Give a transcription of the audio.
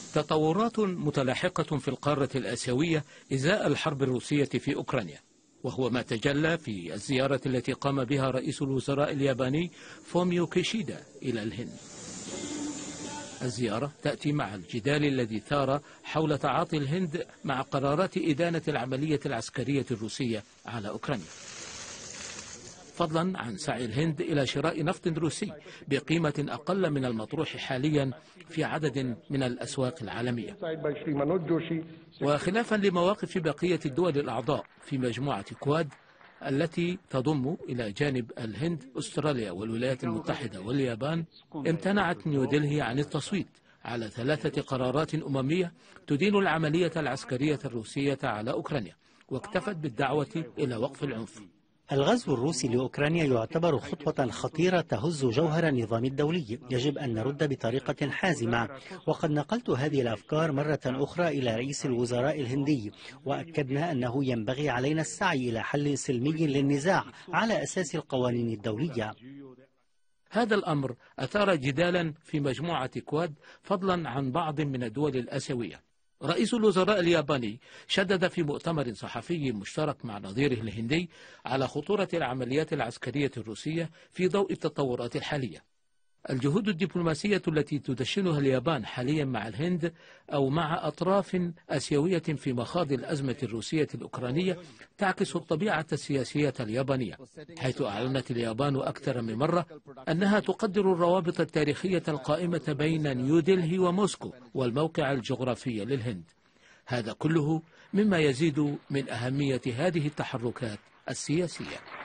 تطورات متلاحقة في القارة الآسيوية إزاء الحرب الروسية في أوكرانيا، وهو ما تجلى في الزيارة التي قام بها رئيس الوزراء الياباني فوميو كيشيدا إلى الهند. الزيارة تأتي مع الجدال الذي ثار حول تعاطي الهند مع قرارات إدانة العملية العسكرية الروسية على أوكرانيا، فضلا عن سعي الهند إلى شراء نفط روسي بقيمة أقل من المطروح حاليا في عدد من الأسواق العالمية. وخلافا لمواقف بقية الدول الأعضاء في مجموعة كواد التي تضم إلى جانب الهند أستراليا والولايات المتحدة واليابان، امتنعت نيودلهي عن التصويت على 3 قرارات أممية تدين العملية العسكرية الروسية على أوكرانيا، واكتفت بالدعوة إلى وقف العنف. الغزو الروسي لأوكرانيا يعتبر خطوة خطيرة تهز جوهر النظام الدولي، يجب أن نرد بطريقة حازمة. وقد نقلت هذه الأفكار مرة أخرى إلى رئيس الوزراء الهندي، وأكدنا أنه ينبغي علينا السعي إلى حل سلمي للنزاع على أساس القوانين الدولية. هذا الأمر أثار جدالا في مجموعة كواد فضلا عن بعض من الدول الآسيوية. رئيس الوزراء الياباني شدد في مؤتمر صحفي مشترك مع نظيره الهندي على خطورة العمليات العسكرية الروسية في ضوء التطورات الحالية. الجهود الدبلوماسية التي تدشنها اليابان حاليا مع الهند أو مع أطراف آسيوية في مخاض الأزمة الروسية الأوكرانية تعكس الطبيعة السياسية اليابانية، حيث أعلنت اليابان أكثر من مرة أنها تقدر الروابط التاريخية القائمة بين نيودلهي وموسكو والموقع الجغرافي للهند. هذا كله مما يزيد من أهمية هذه التحركات السياسية.